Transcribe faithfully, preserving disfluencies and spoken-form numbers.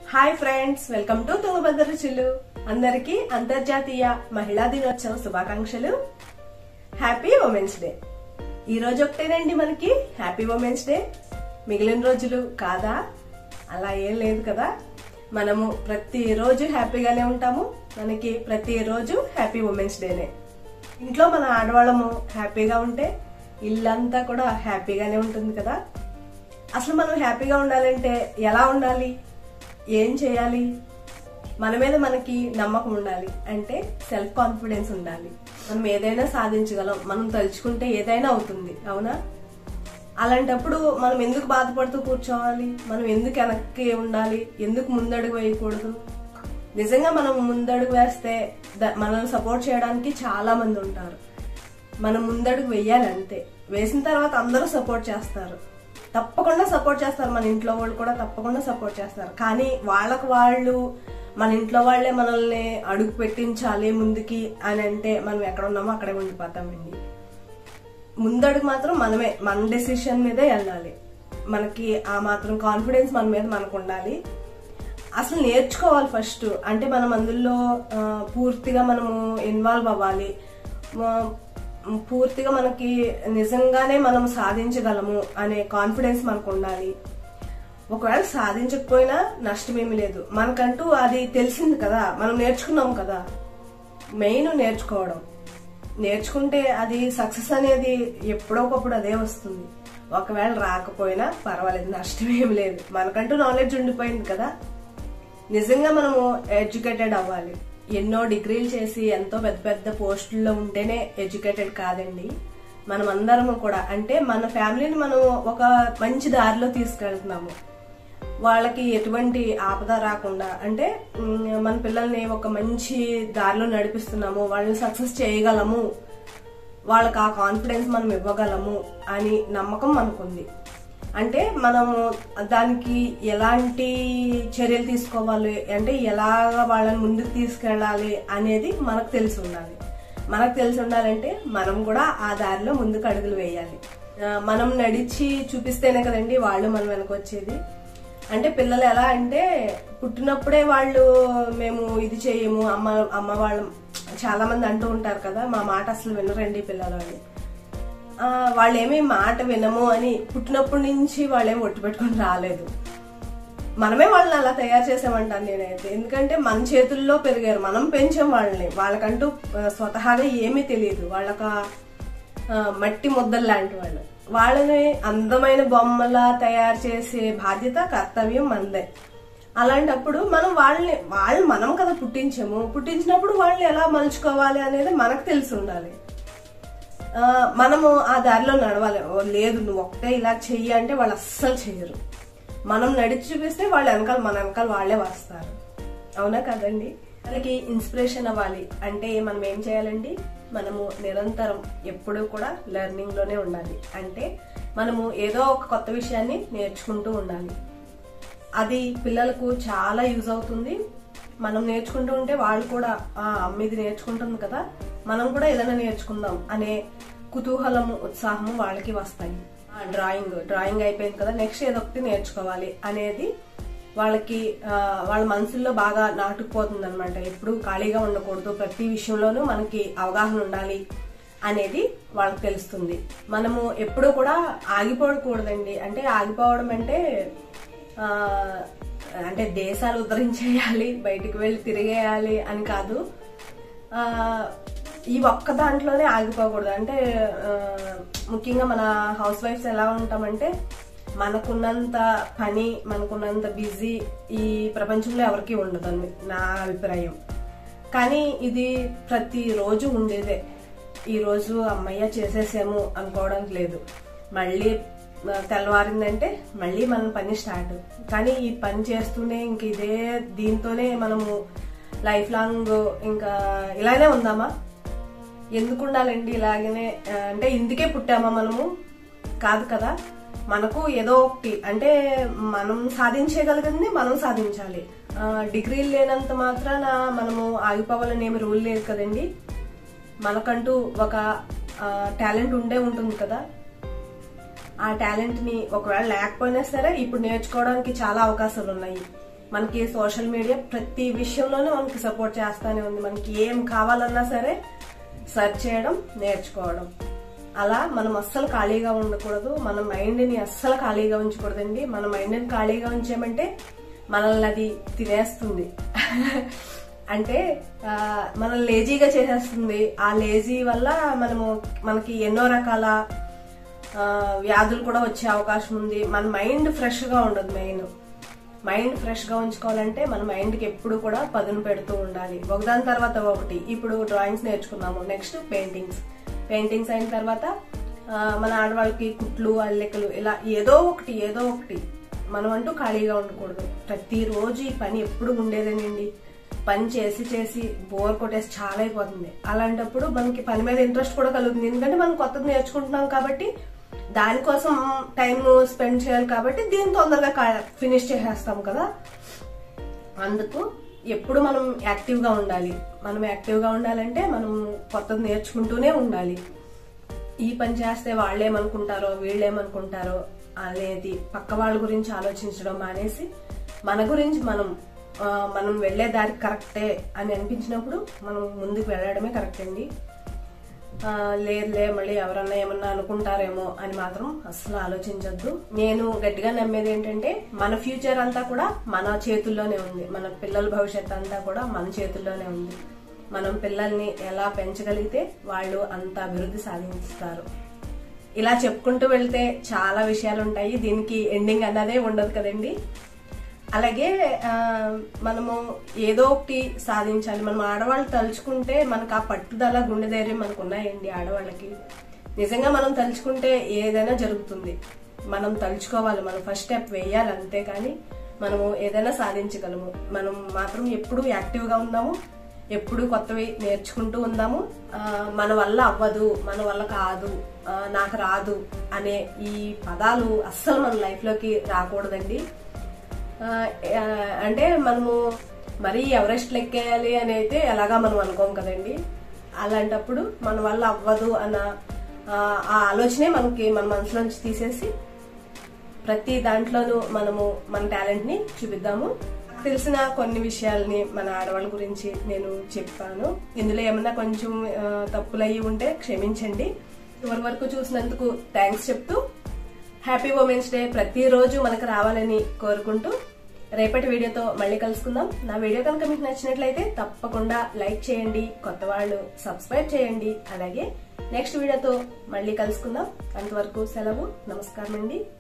Hi friends, welcome to Tungabhadra రుచులు. అందరికీ అంతర్జాతీయ మహిళా దినోత్సవ శుభాకాంక్షలు. Happy women's day. ఈ రోజు ఒకటేనండి మనకి హ్యాపీ ఉమెన్స్ డే. మిగిలిన రోజులు కాదా? అలా ఏం లేదు కదా. మనము ప్రతి రోజు హ్యాపీగానే ఉంటాము. మనకి ప్రతి రోజు హ్యాపీ ఉమెన్స్ డేనే. ఇంట్లో మన ఆడవాళ్ళము హ్యాపీగా ఉంటే ఇల్లంతా కూడా హ్యాపీగానే ఉంటుంది కదా. అసలు మనం హ్యాపీగా ఉండాలంటే ఎలా ఉండాలి, ఏం చేయాలి? మన మీద మనకి నమ్మకం ఉండాలి. అంటే సెల్ఫ్ కాన్ఫిడెన్స్ ఉండాలి. మనం ఏదైనా సాధించగలం, మనం తలుచుకుంటే ఏదైనా అవుతుంది, అవునా? అలాంటప్పుడు మనం ఎందుకు బాధపడుతూ కూర్చోవాలి? మనం ఎందుకు వెనక్కి ఉండాలి? ఎందుకు ముందడుగు వేయకూడదు? నిజంగా మనం ముందడుగు వేస్తే మనల్ని సపోర్ట్ చేయడానికి చాలా మంది ఉంటారు. మనం ముందడుగు వెయ్యాలి అంతే. వేసిన తర్వాత అందరూ సపోర్ట్ చేస్తారు, తప్పకుండా సపోర్ట్ చేస్తారు. మన ఇంట్లో వాళ్ళు కూడా తప్పకుండా సపోర్ట్ చేస్తారు. కానీ వాళ్ళకు వాళ్ళు మన ఇంట్లో వాళ్లే మనల్ని అడుగు పెట్టించాలి ముందుకి అని అంటే మనం ఎక్కడ ఉన్నామో అక్కడే ఉండిపోతామండి. ముందడుగు మాత్రం మనమే, మన డెసిషన్ మీదే వెళ్ళాలి. మనకి ఆ మాత్రం కాన్ఫిడెన్స్ మన మీద మనకు ఉండాలి. అసలు నేర్చుకోవాలి ఫస్ట్. అంటే మనం అందులో పూర్తిగా మనము ఇన్వాల్వ్ అవ్వాలి. పూర్తిగా మనకి నిజంగానే మనం సాధించగలము అనే కాన్ఫిడెన్స్ మనకు ఉండాలి. ఒకవేళ సాధించకపోయినా నష్టమేమి లేదు. మనకంటూ అది తెలిసింది కదా, మనం నేర్చుకున్నాం కదా. మెయిన్ నేర్చుకోవడం. నేర్చుకుంటే అది సక్సెస్ అనేది ఎప్పుడో ఒకప్పుడు అదే వస్తుంది. ఒకవేళ రాకపోయినా పర్వాలేదు, నష్టమేమి లేదు. మనకంటూ నాలెడ్జ్ ఉండిపోయింది కదా. నిజంగా మనము ఎడ్యుకేటెడ్ అవ్వాలి. ఎన్నో డిగ్రీలు చేసి ఎంతో పెద్ద పెద్ద పోస్టుల్లో ఉంటేనే ఎడ్యుకేటెడ్ కాదండి. మనం అందరము కూడా, అంటే మన ఫ్యామిలీని మనం ఒక మంచి దారిలో తీసుకెళ్తున్నాము. వాళ్ళకి ఎటువంటి ఆపద రాకుండా, అంటే మన పిల్లల్ని ఒక మంచి దారిలో నడిపిస్తున్నాము, వాళ్ళని సక్సెస్ చేయగలము, వాళ్ళకి ఆ కాన్ఫిడెన్స్ మనం ఇవ్వగలము అని నమ్మకం మనకుంది. అంటే మనము దానికి ఎలాంటి చర్యలు తీసుకోవాలి, అంటే ఎలాగ వాళ్ళని ముందుకు తీసుకెళ్ళాలి అనేది మనకు తెలిసి ఉండాలి. మనకు తెలిసి ఉండాలంటే మనం కూడా ఆ దారిలో ముందుకు అడుగులు వేయాలి. మనం నడిచి చూపిస్తేనే కదండి వాళ్ళు మనం వెనకొచ్చేది. అంటే పిల్లలు ఎలా అంటే పుట్టినప్పుడే వాళ్ళు మేము ఇది చేయము, అమ్మ అమ్మ వాళ్ళు చాలా మంది అంటూ ఉంటారు కదా, మా మాట అసలు వినరండి పిల్లలు అని. వాళ్ళేమీ మాట వినము అని పుట్టినప్పటి నుంచి వాళ్ళేమి ఒట్టు పెట్టుకుని రాలేదు. మనమే వాళ్ళని అలా తయారు చేసామంటాను నేనైతే. ఎందుకంటే మన చేతుల్లో పెరిగారు, మనం పెంచాం వాళ్ళని. వాళ్ళకంటూ స్వతహాగా ఏమీ తెలియదు. వాళ్ళక మట్టి ముద్దలు లాంటి వాళ్ళు. వాళ్ళని అందమైన బొమ్మలా తయారు చేసే బాధ్యత, కర్తవ్యం మనదే. అలాంటప్పుడు మనం వాళ్ళని వాళ్ళు మనం కదా పుట్టించాము. పుట్టించినప్పుడు వాళ్ళని ఎలా మలుచుకోవాలి అనేది మనకు తెలిసి ఉండాలి. మనము ఆ దారిలో నడవాలి. లేదు నువ్వు ఒక్కటే ఇలా చెయ్యి అంటే వాళ్ళు అస్సలు చెయ్యరు. మనం నడిచి చూపిస్తే వాళ్ళు వెనకాల మన వెనకాల వాళ్లే వస్తారు, అవునా కదండి? వాళ్ళకి ఇన్స్పిరేషన్ అవ్వాలి అంటే మనం ఏం చేయాలండి? మనము నిరంతరం ఎప్పుడూ కూడా లెర్నింగ్ లోనే ఉండాలి. అంటే మనము ఏదో ఒక కొత్త విషయాన్ని నేర్చుకుంటూ ఉండాలి. అది పిల్లలకు చాలా యూజ్ అవుతుంది. మనం నేర్చుకుంటూ ఉంటే వాళ్ళు కూడా ఆ అమ్మ ఇది నేర్చుకుంటుంది కదా, మనం కూడా ఏదైనా నేర్చుకుందాం అనే కుతూహలము, ఉత్సాహము వాళ్ళకి వస్తాయి. డ్రాయింగ్ డ్రాయింగ్ అయిపోయింది కదా, నెక్స్ట్ ఏదో ఒకటి నేర్చుకోవాలి అనేది వాళ్ళకి వాళ్ళ మనసుల్లో బాగా నాటుకుపోతుంది అనమాట. ఎప్పుడు ఖాళీగా ఉండకూడదు, ప్రతి విషయంలోనూ మనకి అవగాహన ఉండాలి అనేది వాళ్ళకి తెలుస్తుంది. మనము ఎప్పుడూ కూడా ఆగిపోకూడదండి. అంటే ఆగిపోవడం అంటే ఆ అంటే దేశాలు ఉద్ధరించేయాలి, బయటికి వెళ్ళి తిరిగేయాలి అని కాదు. ఆ ఈ ఒక్క దాంట్లోనే ఆగిపోకూడదు. అంటే ముఖ్యంగా మన హౌస్ వైఫ్స్ ఎలా ఉంటామంటే మనకున్నంత పని, మనకున్నంత బిజీ ఈ ప్రపంచంలో ఎవరికి ఉండదని నా అభిప్రాయం. కానీ ఇది ప్రతి రోజు ఉండేదే. ఈ రోజు అమ్మయ్య చేసేసాము అనుకోవడానికి లేదు. మళ్ళీ తెల్లవారిందంటే మళ్ళీ మన పని స్టార్ట్. కానీ ఈ పని చేస్తూనే ఇంక ఇదే దీంతోనే మనము లైఫ్ లాంగ్ ఇంకా ఇలానే ఉందామా? ఎందుకు ఉండాలండి ఇలాగనే? అంటే ఇందుకే పుట్టామా మనము? కాదు కదా. మనకు ఏదో ఒకటి, అంటే మనం సాధించగలిగింది మనం సాధించాలి. డిగ్రీలు లేనంత మాత్రాన మనము ఆగిపోవాలని ఏమి రూల్ లేదు కదండి. మనకంటూ ఒక టాలెంట్ ఉండే ఉంటుంది కదా. ఆ టాలెంట్ ని ఒకవేళ లేకపోయినా సరే ఇప్పుడు నేర్చుకోవడానికి చాలా అవకాశాలు ఉన్నాయి. మనకి సోషల్ మీడియా ప్రతి విషయంలోనే మనకి సపోర్ట్ చేస్తానే ఉంది. మనకి ఏం కావాలన్నా సరే సెర్చ్ చేయడం, నేర్చుకోవడం. అలా మనం అస్సలు ఖాళీగా ఉండకూడదు. మన మైండ్ ని అస్సలు ఖాళీగా ఉంచకూడదండి. మన మైండ్ ని ఖాళీగా ఉంచామంటే మనల్ని అది తినేస్తుంది. అంటే మనల్ని లేజీగా చేసేస్తుంది. ఆ లేజీ వల్ల మనము మనకి ఎన్నో రకాల వ్యాధులు కూడా వచ్చే అవకాశం ఉంది. మన మైండ్ ఫ్రెష్ గా ఉండదు. మెయిన్ మైండ్ ఫ్రెష్ గా ఉంచుకోవాలంటే మన మైండ్ కి ఎప్పుడు కూడా పదును పెడుతూ ఉండాలి. ఒకదాని తర్వాత ఒకటి. ఇప్పుడు డ్రాయింగ్స్ నేర్చుకున్నాము, నెక్స్ట్ పెయింటింగ్స్ పెయింటింగ్స్ అయిన తర్వాత మన ఆడవాళ్ళకి కుట్లు, అల్లికలు, ఇలా ఏదో ఒకటి ఏదో ఒకటి. మనం అంటూ ఖాళీగా ఉండకూడదు. ప్రతిరోజు ఈ పని ఎప్పుడు ఉండేదేనండి. పని చేసి చేసి బోర్ కొట్టేసి చాలా అయిపోతుంది. అలాంటప్పుడు మనకి పని మీద ఇంట్రెస్ట్ కూడా కలుగుతుంది. ఎందుకంటే మనం కొత్తది నేర్చుకుంటున్నాం కాబట్టి దానికోసం టైం స్పెండ్ చేయాలి కాబట్టి దీన్ని తొందరగా ఫినిష్ చేసేస్తాం కదా. అందుకు ఎప్పుడు మనం యాక్టివ్ గా ఉండాలి. మనం యాక్టివ్ గా ఉండాలంటే మనం కొత్తది నేర్చుకుంటూనే ఉండాలి. ఈ పని చేస్తే వాళ్ళేమనుకుంటారో వీళ్ళేమనుకుంటారో అనేది పక్క వాళ్ళ గురించి ఆలోచించడం మానేసి మన గురించి మనం మనం వెళ్లే దారి కరెక్టే అని అనిపించినప్పుడు మనం ముందుకు వెళ్ళడమే కరెక్ట్ అండి. లేదులే మళ్ళీ ఎవరన్నా ఏమన్నా అనుకుంటారేమో అని మాత్రం అస్సలు ఆలోచించొద్దు. నేను గట్టిగా నమ్మేది ఏంటంటే మన ఫ్యూచర్ అంతా కూడా మన చేతుల్లోనే ఉంది. మన పిల్లల భవిష్యత్తు అంతా కూడా మన చేతుల్లోనే ఉంది. మనం పిల్లల్ని ఎలా పెంచగలిగితే వాళ్ళు అంత అభివృద్ధి సాధిస్తారు. ఇలా చెప్పుకుంటూ వెళ్తే చాలా విషయాలు ఉంటాయి. దీనికి ఎండింగ్ అన్నదే ఉండదు కదండి. అలాగే మనము ఏదో ఒకటి సాధించాలి. మనం ఆడవాళ్ళు తలుచుకుంటే మనకు ఆ పట్టుదల, గుండె ధైర్యం మనకు ఉన్నాయండి. ఆడవాళ్ళకి నిజంగా మనం తలుచుకుంటే ఏదైనా జరుగుతుంది. మనం తలుచుకోవాలి, మనం ఫస్ట్ స్టెప్ వేయాలి. అంతేకాని మనము ఏదైనా సాధించగలము. మనం మాత్రం ఎప్పుడు యాక్టివ్ గా ఉందాము, ఎప్పుడు కొత్తవి నేర్చుకుంటూ ఉందాము. మన వల్ల అవ్వదు, మన వల్ల కాదు, నాకు రాదు అనే ఈ పదాలు అస్సలు మన లైఫ్ లోకి రాకూడదండి. అంటే మనము మరీ ఎవరెస్ట్ లెక్కేయాలి అని అయితే ఎలాగా మనం అనుకోం కదండి. అలాంటప్పుడు మన వల్ల అవ్వదు అన్న ఆ ఆలోచనే మనకి మన మనసులోంచి తీసేసి ప్రతి దాంట్లోనూ మనము మన టాలెంట్ ని చూపిద్దాము. తెలిసిన కొన్ని విషయాల్ని మన ఆడవాళ్ళ గురించి నేను చెప్పాను. ఇందులో ఏమన్నా కొంచెం తప్పులయ్యి ఉంటే క్షమించండి. ఇవరి వరకు చూసినందుకు థ్యాంక్స్ చెప్తూ హ్యాపీ ఉమెన్స్ డే ప్రతిరోజు మనకు రావాలని కోరుకుంటూ రేపటి వీడియోతో మళ్ళీ కలుసుకుందాం. నా వీడియో కనుక మీకు నచ్చినట్లయితే తప్పకుండా లైక్ చేయండి, కొత్త వాళ్ళు సబ్స్క్రైబ్ చేయండి. అలాగే నెక్స్ట్ వీడియోతో మళ్ళీ కలుసుకుందాం. అంతవరకు సెలవు. నమస్కారం అండి.